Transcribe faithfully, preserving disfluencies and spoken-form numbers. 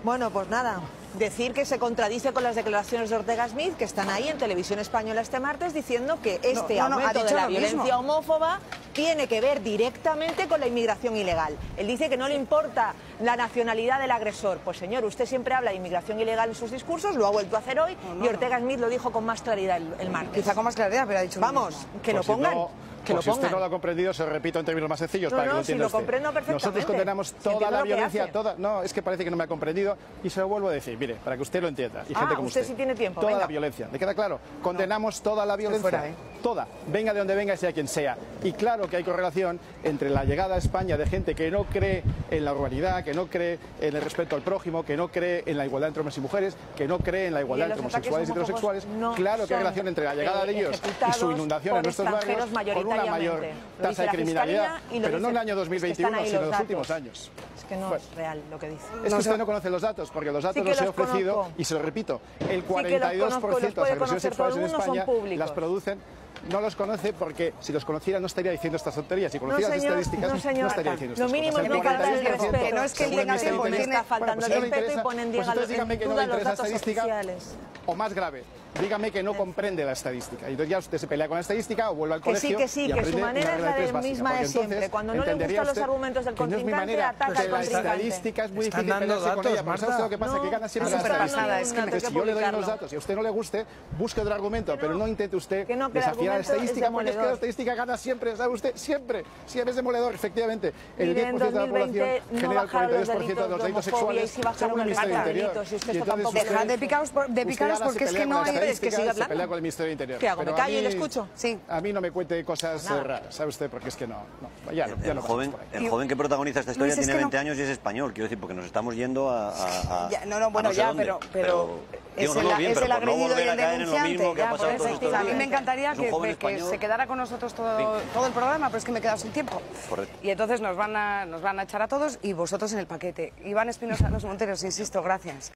Bueno, pues nada, decir que se contradice con las declaraciones de Ortega Smith, que están ahí en Televisión Española este martes, diciendo que este no, no, no, aumento de la violencia mismo. homófoba tiene que ver directamente con la inmigración ilegal. Él dice que no le importa la nacionalidad del agresor. Pues señor, usted siempre habla de inmigración ilegal en sus discursos, lo ha vuelto a hacer hoy, no, no, y Ortega no. Smith lo dijo con más claridad el, el martes. Quizá con más claridad, pero ha dicho Vamos, que pues lo pongan. Si no... Que pues lo si usted pongan. no lo ha comprendido, se lo repito en términos más sencillos No, para no, que lo si entienda lo usted. comprendo perfectamente. Nosotros condenamos toda si la violencia, hace. toda... No, es que parece que no me ha comprendido y se lo vuelvo a decir, mire, para que usted lo entienda. Y ah, gente como usted, usted sí tiene tiempo. Toda venga. la violencia, ¿le queda claro? Condenamos no. toda la violencia, fuera, ¿eh? toda, venga de donde venga y sea quien sea. Y claro que hay correlación entre la llegada a España de gente que no cree en la urbanidad, que no cree en el respeto al prójimo, que no cree en la igualdad entre hombres y mujeres, que no cree en la igualdad entre homosexuales y heterosexuales. No claro que hay relación entre la llegada de ellos y su inundación en nuestros barrios con una mayor tasa de criminalidad, pero no en el año dos mil veintiuno, es que sino en los últimos años. Es que no bueno, es real lo que dice. Es que no, usted no conoce los datos, porque los datos sí los he los ofrecido, conozco. y se lo repito, el cuarenta y dos por ciento sí de las agresiones sexuales en España las producen. No los conoce porque si los conociera no estaría diciendo estas tonterías. Si conociera no, las señor, estadísticas no, señor, no estaría diciendo estas lo mínimo cosas. es no faltar el respeto. Que no es que él tenga tiempo, me está faltando el respeto y ponen pues entonces dígame que no le interesa la estadística, oficiales. O más grave, dígame que no comprende la estadística. Y entonces ya usted se pelea con la estadística o vuelve al colegio. Que sí, que sí, que su manera es la de misma de siempre. Cuando no le gustan los argumentos del contrincante, ataca al contrincante. La estadística es muy difícil pelearse con ella, pero ¿sabes lo que pasa? Que gana siempre la estadística. Es que si yo le doy unos datos y a usted no le guste, busque otro argumento, pero no intente usted desafiar la estadística, porque es que la estadística gana siempre, ¿sabe usted? Siempre, siempre es demoledor, efectivamente. El diez por ciento de la población genera el cuarenta y dos por ciento de los delitos sexuales según el Ministerio del Interior. Dejad de picaros de picaros porque es que no hay... Es que sigue hablando. Se pelea con el Ministerio del Interior. ¿Qué hago? ¿Me callo y le escucho? Sí. A mí no me cuente cosas raras, ¿sabe usted? Porque es que no, no ya, el, ya el, no joven, el joven que protagoniza esta historia Luis, tiene veinte no... años y es español, quiero decir, porque nos estamos yendo a... a, a ya, no, no, bueno, a no ya, dónde, pero... pero... pero es digo, no, el, bien, es pero el agredido no y el denunciante. Que ha pasado eso, todos a mí me encantaría que, que español. se quedara con nosotros todo, todo el programa, pero es que me he quedado sin tiempo. Correcto. Y entonces nos van, a, nos van a echar a todos y vosotros en el paquete. Iván Espinosa Los Monteros, insisto, gracias.